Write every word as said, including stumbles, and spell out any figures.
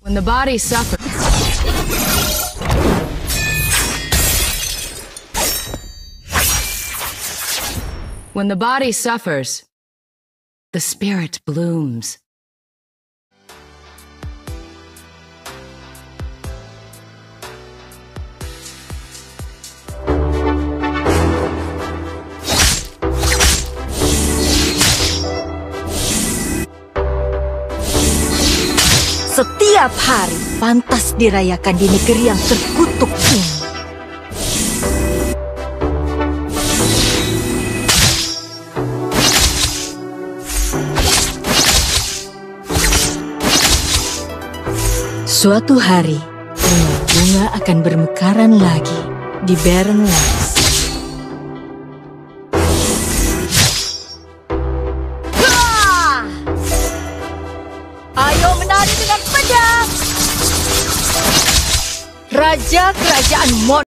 When the body suffers. When the body suffers, the spirit blooms. Setiap hari pantas dirayakan di negeri yang terkutuk ini. Suatu hari, bunga-bunga akan bermekaran lagi di Barren Lands. Ayo menari dengan pedang! Raja Kerajaan Mon